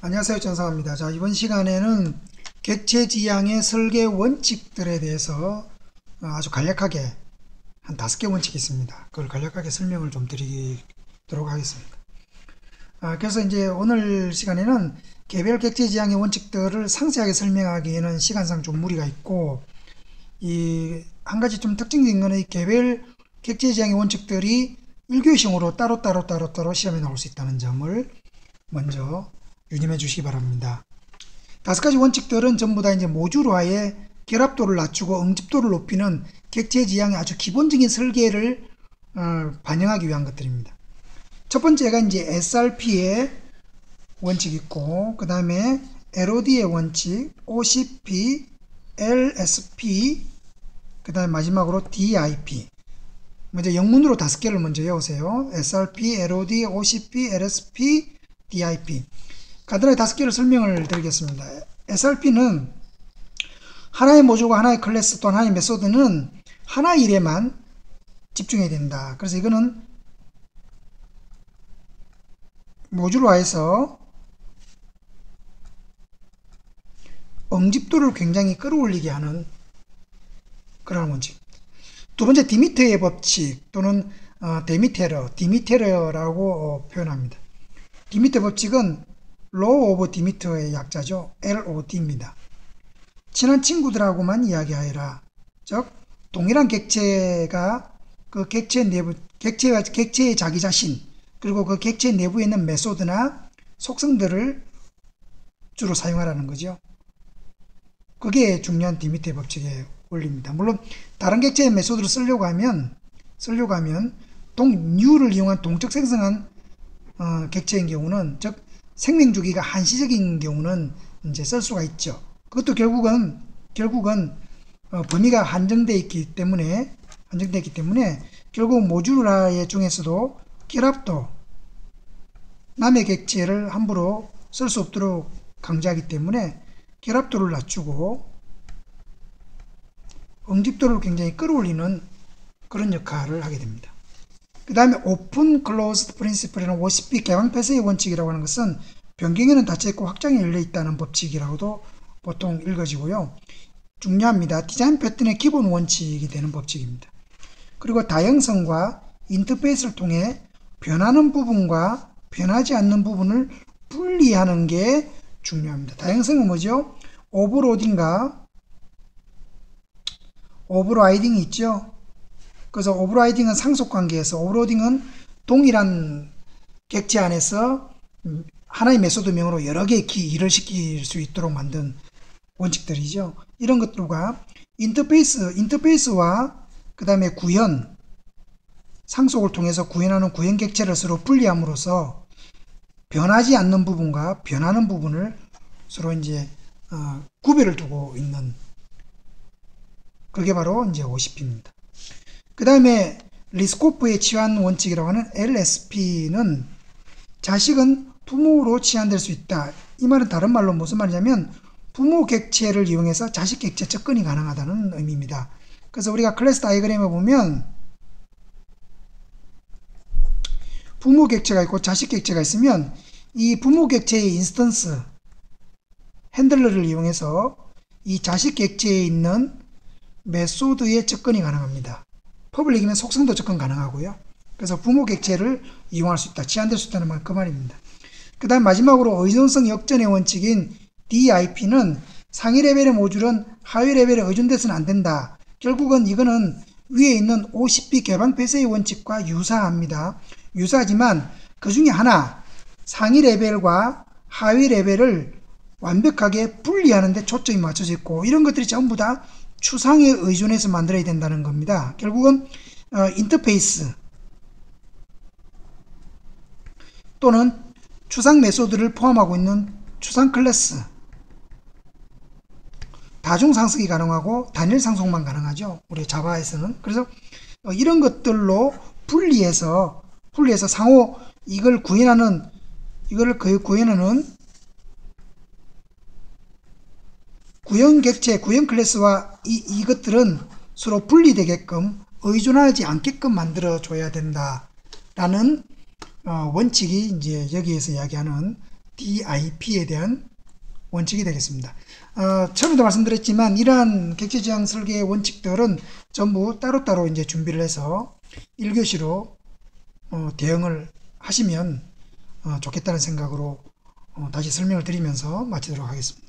안녕하세요, 전상입니다. 자, 이번 시간에는 객체 지향의 설계 원칙들에 대해서 아주 간략하게 한 5개 원칙이 있습니다. 그걸 간략하게 설명을 좀 드리도록 하겠습니다. 그래서 이제 오늘 시간에는 개별 객체 지향의 원칙들을 상세하게 설명하기에는 시간상 좀 무리가 있고, 이 한 가지 좀 특징적인 거는 이 개별 객체 지향의 원칙들이 1교시형으로 따로 시험에 나올 수 있다는 점을 먼저 유념해 주시기 바랍니다. 5가지 원칙들은 전부 다 이제 모듈화의 결합도를 낮추고 응집도를 높이는 객체 지향의 아주 기본적인 설계를 반영하기 위한 것들입니다. 첫 번째가 이제 SRP의 원칙이 있고, 그 다음에 LOD의 원칙, OCP, LSP, 그 다음에 마지막으로 DIP. 먼저 영문으로 5개를 먼저 외우세요. SRP, LOD, OCP, LSP, DIP. 간단하게 5개를 설명을 드리겠습니다. SRP는 하나의 모듈과 하나의 클래스 또는 하나의 메소드는 하나의 일에만 집중해야 된다. 그래서 이거는 모듈화해서 응집도를 굉장히 끌어올리게 하는 그런 원칙. 두 번째, 디미터의 법칙 또는 디미테러라고 표현합니다. 디미터 법칙은 Law of Demeter의 약자죠. LOD입니다. 친한 친구들하고만 이야기하여라. 즉, 동일한 객체가 그 객체 내부, 객체의 자기 자신, 그리고 그 객체 내부에 있는 메소드나 속성들을 주로 사용하라는 거죠. 그게 중요한 디미터의 법칙의 원리입니다. 물론 다른 객체의 메소드를 쓰려고 하면 뉴를 이용한 동적 생성한 객체인 경우는, 즉 생명주기가 한시적인 경우는 이제 쓸 수가 있죠. 그것도 결국은 범위가 한정되어 있기 때문에 결국 모듈화 중에서도 결합도, 남의 객체를 함부로 쓸 수 없도록 강조하기 때문에 결합도를 낮추고 응집도를 굉장히 끌어올리는 그런 역할을 하게 됩니다. 그 다음에 오픈 클로즈드 프린시플이라는 OCP 개방 폐쇄의 원칙이라고 하는 것은 변경에는 닫혀 있고 확장에 열려 있다는 법칙이라고도 보통 읽어지고요. 중요합니다. 디자인 패턴의 기본 원칙이 되는 법칙입니다. 그리고 다양성과 인터페이스를 통해 변하는 부분과 변하지 않는 부분을 분리하는 게 중요합니다. 다양성은 뭐죠? 오버라이딩이 있죠. 그래서 오버라이딩은 상속관계에서, 오버로딩은 동일한 객체 안에서 하나의 메소드명으로 여러 개의 일을 시킬 수 있도록 만든 원칙들이죠. 이런 것들과 인터페이스와 그 다음에 상속을 통해서 구현하는 구현 객체를 서로 분리함으로써 변하지 않는 부분과 변하는 부분을 서로 이제 구별을 두고 있는, 그게 바로 이제 OCP입니다. 그 다음에 리스코프의 치환 원칙이라고 하는 LSP는 자식은 부모로 치환될 수 있다. 이 말은 다른 말로 무슨 말이냐면 부모 객체를 이용해서 자식 객체 접근이 가능하다는 의미입니다. 그래서 우리가 클래스 다이어그램에 보면 부모 객체가 있고 자식 객체가 있으면 이 부모 객체의 인스턴스 핸들러를 이용해서 이 자식 객체에 있는 메소드에 접근이 가능합니다. 퍼블릭이면 속성도 접근 가능하고요. 그래서 부모 객체를 이용할 수 있다, 치환될 수 있다는 말, 그 말입니다. 그 다음 마지막으로 의존성 역전의 원칙인 DIP는 상위 레벨의 모듈은 하위 레벨에 의존돼서는 안 된다. 결국은 이거는 위에 있는 OCP 개방 폐쇄의 원칙과 유사하지만 그 중에 하나, 상위 레벨과 하위 레벨을 완벽하게 분리하는 데 초점이 맞춰져 있고, 이런 것들이 전부 다 추상에 의존해서 만들어야 된다는 겁니다. 결국은 인터페이스 또는 추상 메소드를 포함하고 있는 추상 클래스, 다중 상속이 가능하고 단일 상속만 가능하죠. 우리 자바에서는. 그래서 이런 것들로 분리해서 상호 이걸 구현하는 구현 객체, 구현 클래스와 이것들은 서로 분리되게끔 의존하지 않게끔 만들어 줘야 된다라는 원칙이 이제 여기에서 이야기하는 DIP에 대한 원칙이 되겠습니다. 처음에도 말씀드렸지만 이러한 객체지향 설계의 원칙들은 전부 따로따로 이제 준비를 해서 1교시로 대응을 하시면 좋겠다는 생각으로 다시 설명을 드리면서 마치도록 하겠습니다.